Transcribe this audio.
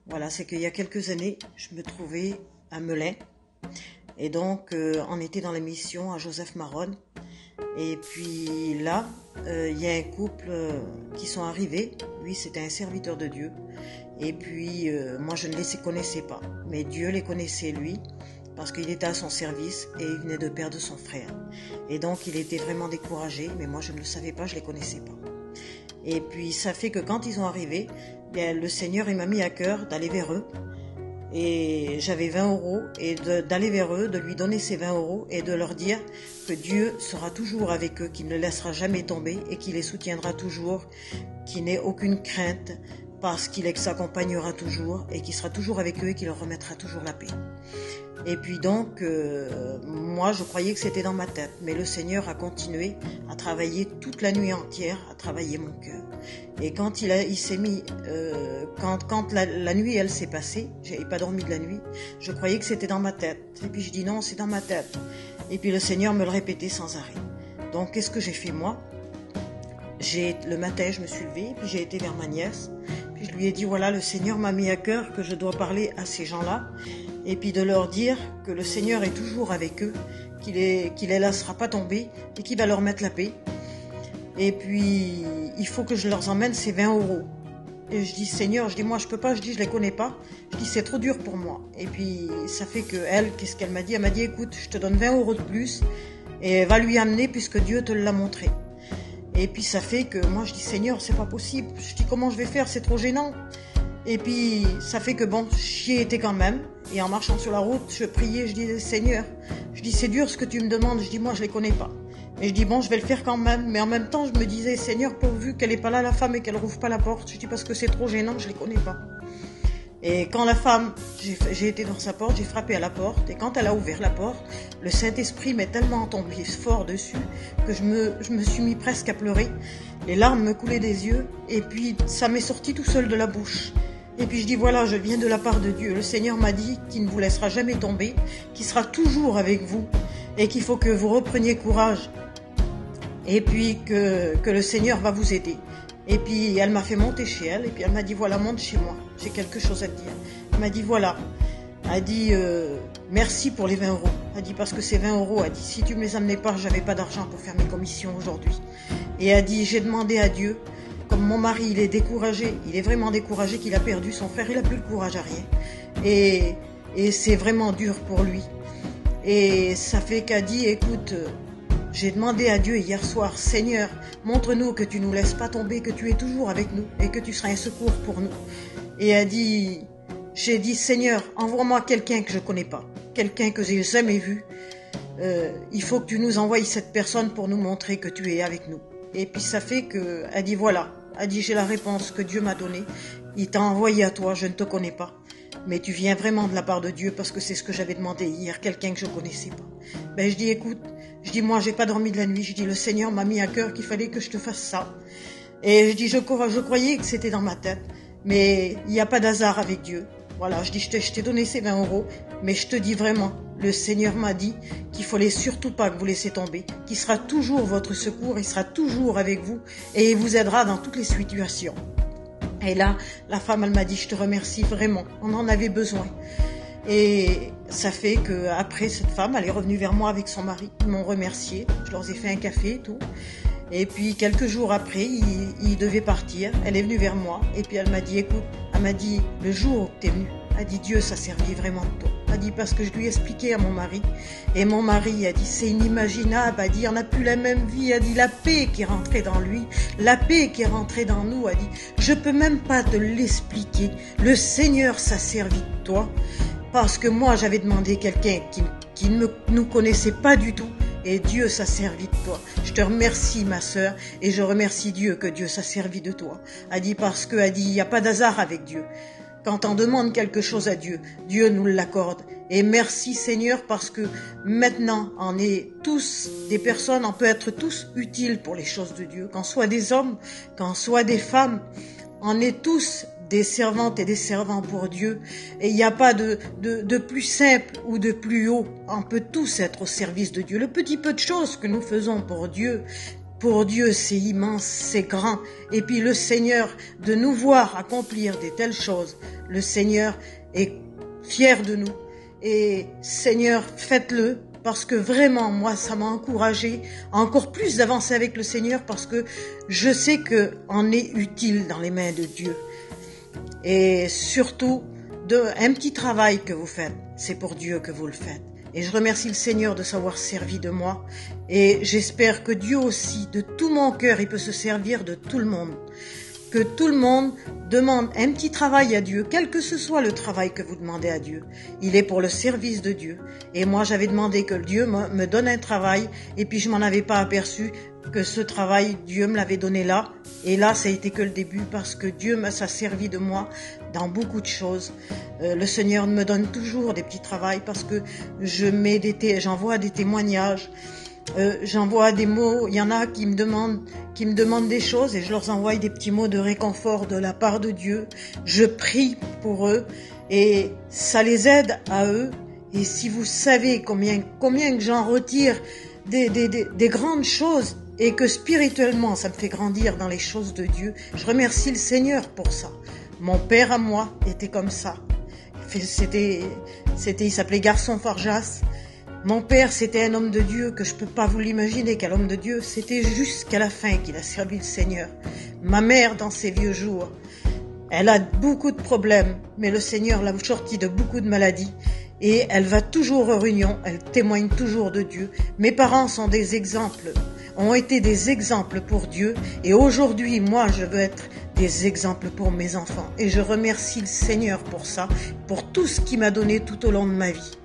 Voilà, c'est qu'il y a quelques années, je me trouvais à Melun. Et donc, on était dans l'émission à Joseph Maronne. Et puis là, il y a un couple qui sont arrivés. Lui, c'était un serviteur de Dieu. Et puis, moi, je ne les connaissais pas. Mais Dieu les connaissait, lui, parce qu'il était à son service et il venait de perdre son frère. Et donc, il était vraiment découragé. Mais moi, je ne le savais pas, je ne les connaissais pas. Et puis, ça fait que quand ils ont arrivé, bien, le Seigneur, il m'a mis à cœur d'aller vers eux. Et j'avais 20 euros et d'aller vers eux, de lui donner ces 20 euros et de leur dire que Dieu sera toujours avec eux, qu'il ne laissera jamais tomber et qu'il les soutiendra toujours, qu'il n'ait aucune crainte parce qu'il les accompagnera toujours et qu'il sera toujours avec eux et qu'il leur remettra toujours la paix. Et puis donc, moi je croyais que c'était dans ma tête, mais le Seigneur a continué à travailler toute la nuit entière, à travailler mon cœur. Et quand il s'est mis, quand la nuit elle s'est passée, j'avais pas dormi de la nuit, je croyais que c'était dans ma tête. Et puis je dis non, c'est dans ma tête. Et puis le Seigneur me le répétait sans arrêt. Donc qu'est-ce que j'ai fait moi? Le matin je me suis levée, puis j'ai été vers ma nièce, puis je lui ai dit voilà, le Seigneur m'a mis à cœur que je dois parler à ces gens-là. Et puis de leur dire que le Seigneur est toujours avec eux, qu'il les laissera pas tomber et qu'il va leur mettre la paix. Et puis, il faut que je leur emmène ces 20 euros. Et je dis, Seigneur, je dis, moi, je peux pas, je dis, je les connais pas. Je dis, c'est trop dur pour moi. Et puis, ça fait que elle, qu'est-ce qu'elle m'a dit? Elle m'a dit, écoute, je te donne 20 euros de plus et va lui amener puisque Dieu te l'a montré. Et puis, ça fait que moi, je dis, Seigneur, c'est pas possible. Je dis, comment je vais faire? C'est trop gênant. Et puis, ça fait que bon, j'y étais quand même. Et en marchant sur la route, je priais, je disais, Seigneur, je dis, c'est dur ce que tu me demandes. Je dis, moi, je les connais pas. Et je dis, bon, je vais le faire quand même. Mais en même temps, je me disais, Seigneur, pourvu qu'elle est pas là, la femme, et qu'elle rouvre pas la porte. Je dis, parce que c'est trop gênant, je les connais pas. Et quand la femme, j'ai été dans sa porte, j'ai frappé à la porte. Et quand elle a ouvert la porte, le Saint-Esprit m'est tellement tombé fort dessus que je me suis mis presque à pleurer. Les larmes me coulaient des yeux. Et puis, ça m'est sorti tout seul de la bouche. Et puis je dis voilà, je viens de la part de Dieu. Le Seigneur m'a dit qu'il ne vous laissera jamais tomber, qu'il sera toujours avec vous et qu'il faut que vous repreniez courage. Et puis que le Seigneur va vous aider. Et puis elle m'a fait monter chez elle et puis elle m'a dit voilà, monte chez moi, j'ai quelque chose à te dire. Elle m'a dit voilà, elle dit merci pour les 20 euros. Elle dit parce que ces 20 euros, elle dit si tu me les amenais pas, j'avais pas d'argent pour faire mes commissions aujourd'hui. Et elle dit j'ai demandé à Dieu. Comme mon mari, il est découragé, il est vraiment découragé qu'il a perdu son frère, il n'a plus le courage à rien. Et c'est vraiment dur pour lui. Et ça fait qu'elle dit, écoute, j'ai demandé à Dieu hier soir, Seigneur, montre-nous que tu ne nous laisses pas tomber, que tu es toujours avec nous et que tu seras un secours pour nous. Et elle dit, j'ai dit, Seigneur, envoie-moi quelqu'un que je ne connais pas, quelqu'un que j'ai jamais vu. Il faut que tu nous envoies cette personne pour nous montrer que tu es avec nous. Et puis ça fait que, elle dit voilà, elle dit j'ai la réponse que Dieu m'a donnée, il t'a envoyé à toi, je ne te connais pas, mais tu viens vraiment de la part de Dieu parce que c'est ce que j'avais demandé hier, quelqu'un que je connaissais pas. Ben je dis écoute, je dis moi j'ai pas dormi de la nuit, je dis le Seigneur m'a mis à cœur qu'il fallait que je te fasse ça. Et je dis je croyais que c'était dans ma tête, mais il n'y a pas d'hasard avec Dieu. Voilà, je dis je t'ai donné ces 20 euros, mais je te dis vraiment, le Seigneur m'a dit qu'il fallait surtout pas que vous laissez tomber, qu'il sera toujours votre secours, il sera toujours avec vous et il vous aidera dans toutes les situations. Et là, la femme, elle m'a dit, je te remercie vraiment, on en avait besoin. Et ça fait que après cette femme, elle est revenue vers moi avec son mari, ils m'ont remercié, je leur ai fait un café et tout. Et puis quelques jours après, il devait partir, elle est venue vers moi et puis elle m'a dit, écoute, elle m'a dit, le jour où tu es venu, elle dit, Dieu, ça servit vraiment de toi. Elle dit, parce que je lui ai expliqué à mon mari, et mon mari a dit, c'est inimaginable, elle dit, on n'a plus la même vie, elle dit, la paix qui est rentrée dans lui, la paix qui est rentrée dans nous, elle dit, je peux même pas te l'expliquer, le Seigneur, ça servi de toi, parce que moi, j'avais demandé quelqu'un qui ne nous connaissait pas du tout, et Dieu s'est servi de toi. Je te remercie, ma sœur, et je remercie Dieu que Dieu s'est servi de toi. Elle dit parce que, elle dit, il n'y a pas d'hasard avec Dieu. Quand on demande quelque chose à Dieu, Dieu nous l'accorde. Et merci Seigneur parce que maintenant, on est tous des personnes, on peut être tous utiles pour les choses de Dieu. Qu'on soit des hommes, qu'on soit des femmes, on est tous des servantes et des servants pour Dieu. Et il n'y a pas de plus simple ou de plus haut. On peut tous être au service de Dieu. Le petit peu de choses que nous faisons pour Dieu, Pour Dieu, c'est immense, c'est grand. Et puis le Seigneur, de nous voir accomplir de telles choses, le Seigneur est fier de nous. Et Seigneur, faites-le, parce que vraiment, moi, ça m'a encouragé encore plus d'avancer avec le Seigneur, parce que je sais qu'on est utile dans les mains de Dieu. Et surtout, un petit travail que vous faites, c'est pour Dieu que vous le faites. Et je remercie le Seigneur de s'avoir servi de moi. Et j'espère que Dieu aussi, de tout mon cœur, il peut se servir de tout le monde. Que tout le monde demande un petit travail à Dieu, quel que ce soit le travail que vous demandez à Dieu. Il est pour le service de Dieu. Et moi, j'avais demandé que Dieu me donne un travail, et puis je m'en avais pas aperçu que ce travail, Dieu me l'avait donné là. Et là, ça a été que le début, parce que Dieu m'a servi de moi dans beaucoup de choses. Le Seigneur me donne toujours des petits travails, parce que j'envoie des témoignages. J'envoie des mots, il y en a qui me demandent des choses et je leur envoie des petits mots de réconfort de la part de Dieu. Je prie pour eux et ça les aide à eux. Et si vous savez combien que j'en retire des grandes choses et que spirituellement ça me fait grandir dans les choses de Dieu, je remercie le Seigneur pour ça. Mon père à moi était comme ça. Il s'appelait Garçon Farjas. Mon père, c'était un homme de Dieu que je peux pas vous l'imaginer, quel homme de Dieu. C'était jusqu'à la fin qu'il a servi le Seigneur. Ma mère, dans ses vieux jours, elle a beaucoup de problèmes, mais le Seigneur l'a sortie de beaucoup de maladies. Et elle va toujours aux réunions, elle témoigne toujours de Dieu. Mes parents ont été des exemples pour Dieu. Et aujourd'hui, moi, je veux être des exemples pour mes enfants. Et je remercie le Seigneur pour ça, pour tout ce qu'il m'a donné tout au long de ma vie.